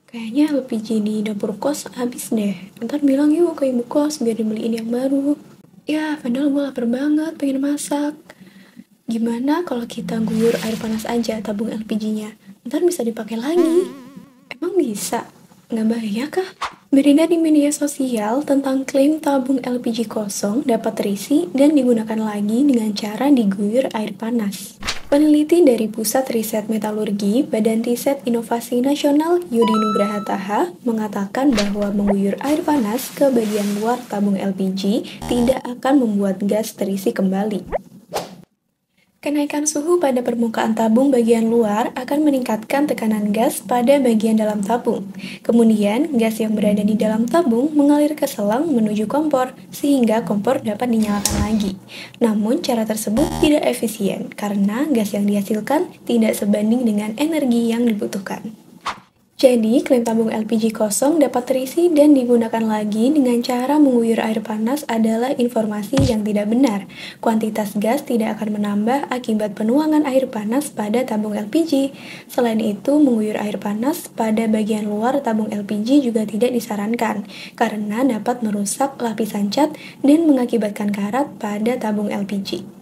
Kayaknya LPG di dapur kos habis deh. Ntar bilang yuk ke ibu kos biar dibeliin yang baru. Ya, padahal gue lapar banget pengen masak. Gimana kalau kita guyur air panas aja tabung LPG-nya? Ntar bisa dipakai lagi. Emang bisa? Nggak bahaya kah? Berita di media sosial tentang klaim tabung LPG kosong dapat terisi dan digunakan lagi dengan cara diguyur air panas. Peneliti dari Pusat Riset Metalurgi Badan Riset Inovasi Nasional Yudi Nugraha Taha mengatakan bahwa mengguyur air panas ke bagian luar tabung LPG tidak akan membuat gas terisi kembali. Kenaikan suhu pada permukaan tabung bagian luar akan meningkatkan tekanan gas pada bagian dalam tabung. Kemudian, gas yang berada di dalam tabung mengalir ke selang menuju kompor, sehingga kompor dapat dinyalakan lagi. Namun, cara tersebut tidak efisien karena gas yang dihasilkan tidak sebanding dengan energi yang dibutuhkan. Jadi, klaim tabung LPG kosong dapat terisi dan digunakan lagi dengan cara mengguyur air panas adalah informasi yang tidak benar. Kuantitas gas tidak akan menambah akibat penuangan air panas pada tabung LPG. Selain itu, mengguyur air panas pada bagian luar tabung LPG juga tidak disarankan, karena dapat merusak lapisan cat dan mengakibatkan karat pada tabung LPG.